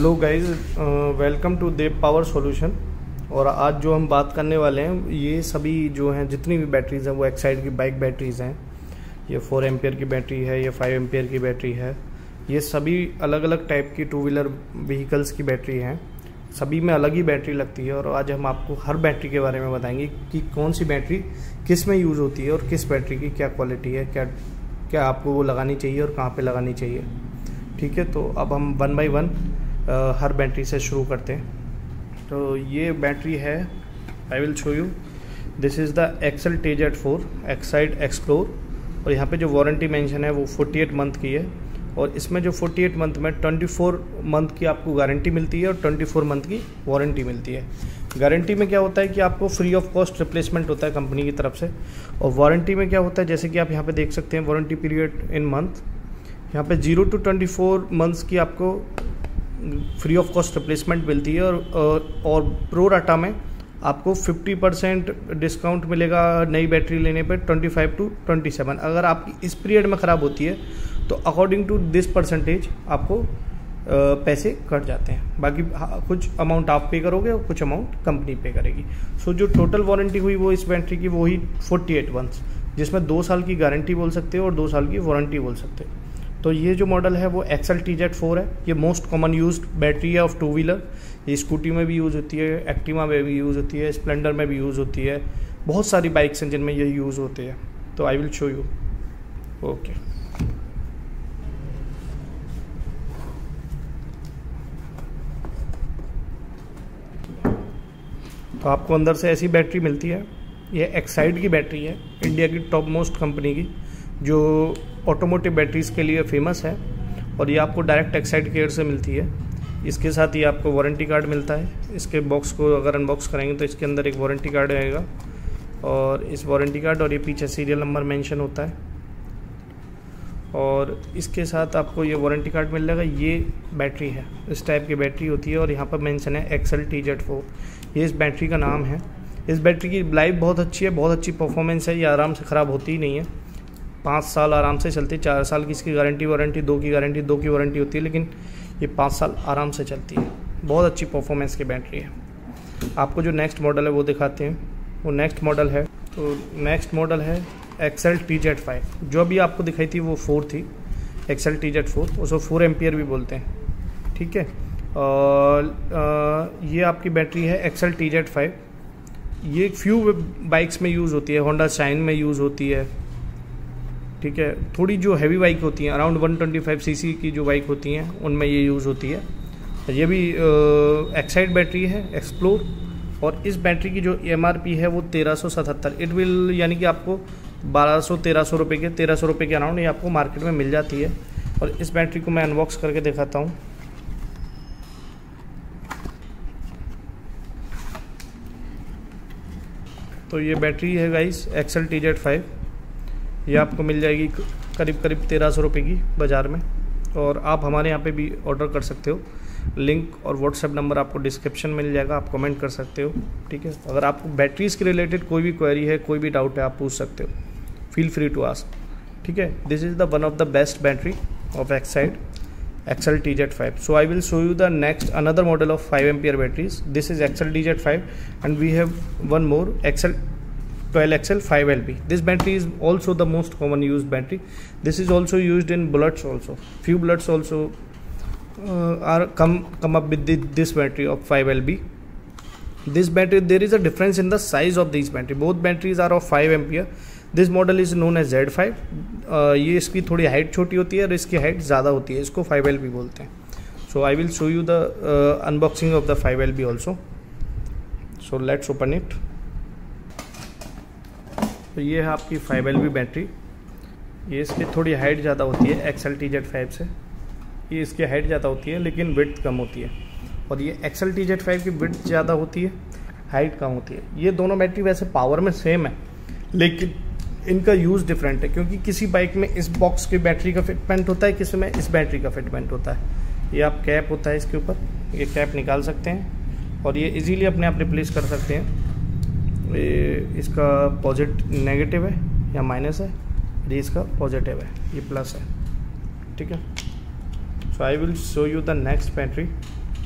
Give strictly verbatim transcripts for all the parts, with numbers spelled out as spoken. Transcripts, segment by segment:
Hello guys, welcome to Dev power solution. और आज जो हम बात करने वाले हैं ये सभी जो हैं जितनी भी बैटरीज़ हैं वो एक्साइड की बाइक बैटरीज़ हैं। ये फोर एम्पियर की बैटरी है, ये फाइव एम्पियर की बैटरी है। ये सभी अलग अलग टाइप की टू व्हीलर व्हीकल्स की बैटरी हैं। सभी में अलग ही बैटरी लगती है और आज हम आपको हर बैटरी के बारे में बताएंगे कि कौन सी बैटरी किस में यूज़ होती है और किस बैटरी की क्या क्वालिटी है, क्या क्या आपको वो लगानी चाहिए और कहाँ पे लगानी चाहिए। ठीक है, तो अब हम वन बाय वन हर बैटरी से शुरू करते हैं। तो ये बैटरी है, I will show you. This is the Xcel T Z four Exide explore. और यहाँ पे जो वारंटी मेंशन है वो अड़तालीस मंथ की है। और इसमें जो अड़तालीस मंथ में चौबीस मंथ की आपको गारंटी मिलती है और चौबीस मंथ की वारंटी मिलती है। गारंटी में क्या होता है कि आपको फ्री ऑफ कॉस्ट रिप्लेसमेंट होता है कंपनी की तरफ से। और वारंटी में क्या होता है, जैसे कि आप यहाँ पे देख सकते हैं वारंटी पीरियड इन मंथ। यहाँ पे zero to twenty four months की आपको फ्री ऑफ कॉस्ट रिप्लेसमेंट मिलती है। और और, और प्रो राटा में आपको पचास परसेंट डिस्काउंट मिलेगा नई बैटरी लेने पे पच्चीस टू सत्ताईस। अगर आपकी इस पीरियड में ख़राब होती है तो अकॉर्डिंग टू दिस परसेंटेज आपको आ, पैसे कट जाते हैं। बाकी कुछ अमाउंट आप पे करोगे और कुछ अमाउंट कंपनी पे करेगी। सो जो टोटल वारंटी हुई वो इस बैटरी की वही अड़तालीस मंथ्स, जिसमें दो साल की गारंटी बोल सकते हो और दो साल की वारंटी बोल सकते हो। तो ये जो मॉडल है वो एक्सेल टी जेड फोर है। ये मोस्ट कॉमन यूज्ड बैटरी है ऑफ टू व्हीलर। ये स्कूटी में भी यूज़ होती है, एक्टिवा में भी यूज़ होती है, स्प्लेंडर में भी यूज़ होती है। बहुत सारी बाइक्स हैं जिनमें ये यूज़ होते हैं। तो I will show you. Okay, तो आपको अंदर से ऐसी बैटरी मिलती है। ये एक्साइड की बैटरी है, इंडिया की टॉप मोस्ट कंपनी की, जो ऑटोमोटिव बैटरीज़ के लिए फेमस है। और ये आपको डायरेक्ट एक्साइड केयर से मिलती है। इसके साथ ही आपको वारंटी कार्ड मिलता है। इसके बॉक्स को अगर अनबॉक्स करेंगे तो इसके अंदर एक वारंटी कार्ड आएगा और इस वारंटी कार्ड और ये पीछे सीरियल नंबर मेंशन होता है। और इसके साथ आपको ये वारंटी कार्ड मिल जाएगा। ये बैटरी है, इस टाइप की बैटरी होती है और यहाँ पर मेंशन है एक्सेल टी जेड फोर। ये इस बैटरी का नाम है। इस बैटरी की लाइफ बहुत अच्छी है, बहुत अच्छी परफॉर्मेंस है। ये आराम से ख़राब होती ही नहीं है। पाँच साल आराम से चलती है। चार साल की इसकी गारंटी वारंटी, दो की गारंटी दो की वारंटी होती है, लेकिन ये पाँच साल आराम से चलती है। बहुत अच्छी परफॉर्मेंस की बैटरी है। आपको जो नेक्स्ट मॉडल है वो दिखाते हैं। वो नेक्स्ट मॉडल है, तो नेक्स्ट मॉडल है एक्सेल टी जेड फाइव। जो अभी आपको दिखाई थी वो फोर थी, एक्सेल टी जेड फोर। उसको फोर एम्पियर भी बोलते हैं। ठीक है, और ये आपकी बैटरी है एक्सेल टी जेड फाइव। ये फ्यू बाइक्स में यूज़ होती है, होंडा शाइन में यूज़ होती है। ठीक है, थोड़ी जो हैवी बाइक होती हैं around one twenty five CC की जो बाइक होती हैं उनमें ये यूज़ होती है। ये भी एक्साइड बैटरी है एक्सप्लोर। और इस बैटरी की जो एमआरपी है वो तेरह सौ सतहत्तर इट विल, यानी कि आपको बारह सौ तेरह सौ रुपये के तेरह सौ रुपये के अराउंड ये आपको मार्केट में मिल जाती है। और इस बैटरी को मैं अनबॉक्स करके दिखाता हूँ। तो ये बैटरी है guys Xcel T Z five. ये आपको मिल जाएगी करीब करीब तेरह सौ रुपये की बाज़ार में। और आप हमारे यहाँ पे भी ऑर्डर कर सकते हो। लिंक और व्हाट्सएप नंबर आपको डिस्क्रिप्शन में मिल जाएगा, आप कमेंट कर सकते हो। ठीक है, अगर आपको बैटरीज़ के रिलेटेड कोई भी क्वेरी है, कोई भी डाउट है, आप पूछ सकते हो। Feel free to ask. ठीक है, this is the one of the best battery of Exide Xcel T Z five. So I will show you the next another model of five ampere batteries. This is X L T Z five and we have one more X L twelve X L five L B. This battery is also the most common used battery. This is also used in bullets also. Few bullets also uh, are come come up with the, this battery of five L B. This battery, there is a difference in the size of these battery. Both batteries are of five ampere. This model is known as Z five. ये इसकी थोड़ी height छोटी होती है और इसकी height ज़्यादा होती है, इसको फाइव एल बी बोलते हैं. So I will show you the unboxing of the five L B also. So let's open it. तो ये है आपकी फाइव एल बी बैटरी. ये इसकी थोड़ी हाइट ज़्यादा होती है एक्सेल टी जेड फाइव से. ये इसकी हाइट ज़्यादा होती है लेकिन विड्थ कम होती है. और ये एक्सेल टी जेड फाइव की विड्थ ज़्यादा होती है, हाइट कम होती है. ये दोनों बैटरी वैसे पावर में सेम है लेकिन इनका यूज़ डिफरेंट है, क्योंकि किसी बाइक में इस बॉक्स की बैटरी का फिटमेंट होता है, किसी में इस बैटरी का फिटमेंट होता है. ये आप कैप होता है इसके ऊपर, ये कैप निकाल सकते हैं और ये इजीली अपने आप रिप्लेस कर सकते हैं. ये इसका पॉजिटिव नेगेटिव है या माइनस है, ये इसका पॉजिटिव है, ये प्लस है. ठीक है, so I will show you the next battery.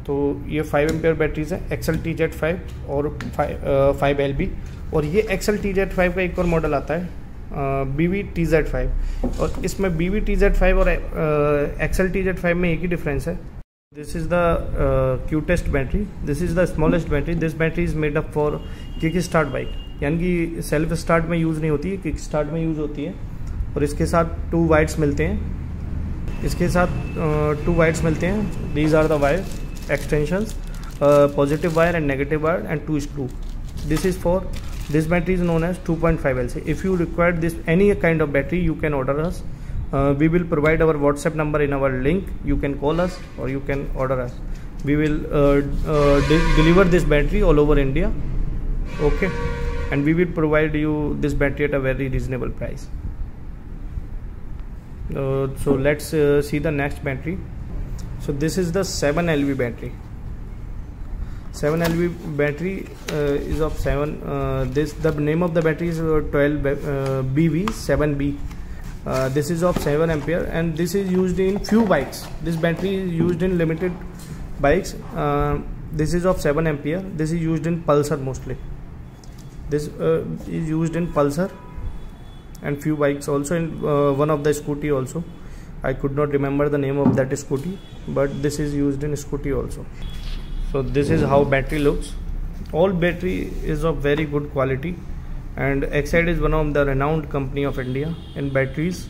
तो ये फाइव एम्पेयर बैटरीज है, एक्सल टी जेड फाइव और फाइव एल बी। और ये एक्सल टी जेड फाइव का एक और मॉडल आता है B V T Z five, और इसमें B V T Z five और एक्सल टी जेड फाइव में एक ही डिफरेंस है। This is the cutest battery, this is the smallest battery. This battery is made up for kick start bike, यानी कि self start में use नहीं होती है, किक स्टार्ट में यूज़ होती है। और इसके साथ टू वायर्स मिलते हैं, इसके साथ टू वायर्स मिलते हैं। These are the wire extensions, uh, positive wire and negative wire and two screw. This is for this battery is known as two point five L C. If you require this any kind of battery, you can order us. Uh, we will provide our WhatsApp number in our link. You can call us or you can order us. We will uh, uh, de deliver this battery all over India. Okay, and we will provide you this battery at a very reasonable price. Uh, so let's uh, see the next battery. So this is the seven L V battery. seven L V battery uh, is of seven. Uh, this the name of the battery is twelve uh, B V seven B. Uh, this is of seven ampere and this is used in few bikes. This battery is used in limited bikes. Uh, this is of seven ampere. This is used in Pulsar mostly. This uh, is used in Pulsar and few bikes, also in uh, one of the scooty also. I could not remember the name of that scooty, but this is used in scooty also. So this is how battery looks. All battery is of very good quality, and Exide is one of the renowned company of India in batteries.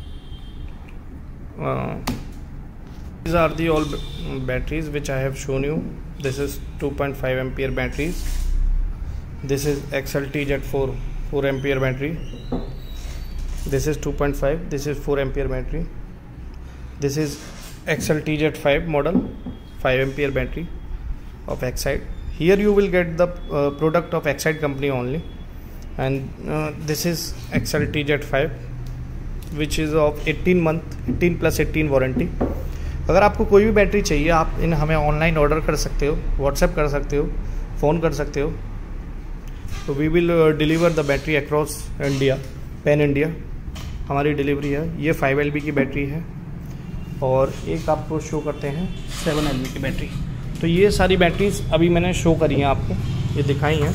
Uh, these are the all batteries which I have shown you. This is two point five ampere batteries. This is Exel T Z four four ampere battery. This is two point five. This is four ampere battery. This is Exel T Z five model, five ampere battery of Exide. Here you will get the uh, product of Exide company only, and uh, this is Exel T Z five which is of eighteen month eighteen plus eighteen warranty. अगर आपको कोई भी battery चाहिए, आप इन हमें online order कर सकते हो, व्हाट्सएप कर सकते हो, फ़ोन कर सकते हो। तो we will deliver the battery across India, pan India हमारी डिलीवरी है। ये फाइव एल बी की बैटरी है और एक आपको शो करते हैं सेवन एल बी की बैटरी। तो ये सारी बैटरीज अभी मैंने शो करी हैं आपको, ये दिखाई हैं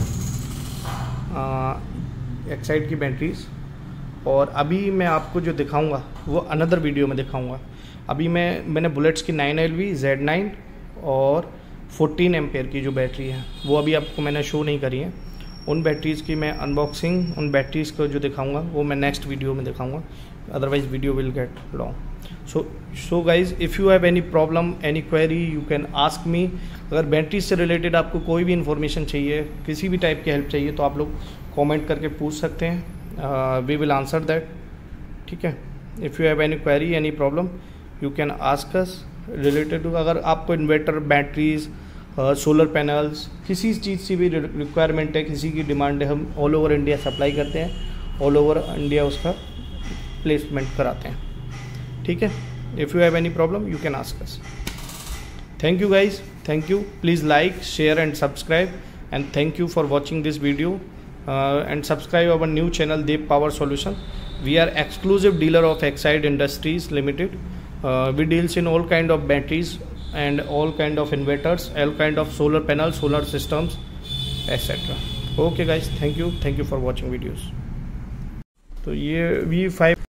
एक्साइड की बैटरीज। और अभी मैं आपको जो दिखाऊंगा वो अनदर वीडियो में दिखाऊंगा। अभी मैं मैंने बुलेट्स की nine L V Z nine और फोर्टीन एम्पेयर की जो बैटरी है वो अभी आपको मैंने शो नहीं करी है। उन बैटरीज़ की मैं अनबॉक्सिंग, उन बैटरीज़ को जो दिखाऊंगा वो मैं नेक्स्ट वीडियो में दिखाऊंगा, otherwise video will get long. So so guys, if you have any problem, any query, you can ask me. अगर बैटरी से रिलेटेड आपको कोई भी इन्फॉर्मेशन चाहिए, किसी भी टाइप की हेल्प चाहिए, तो आप लोग कमेंट करके पूछ सकते हैं, वी विल आंसर दैट। ठीक है, if you have any query, any problem, you can ask us related to. अगर आपको इन्वर्टर, बैटरीज, सोलर पैनल्स, किसी चीज़ की भी रिक्वायरमेंट है, किसी की डिमांड है, हम ऑल ओवर इंडिया सप्लाई करते हैं, ऑल ओवर इंडिया उसका प्लेसमेंट कराते हैं। ठीक है, if you have any problem you can ask us. Thank you guys, thank you. Please like, share and subscribe, and thank you for watching this video and subscribe our new channel Dev power solution. We are exclusive dealer of Exide Industries Limited. We deals in all kind of batteries and all kind of inverters, all kind of solar panels, solar systems, et cetera. Okay guys, thank you, thank you for watching videos. तो ये V five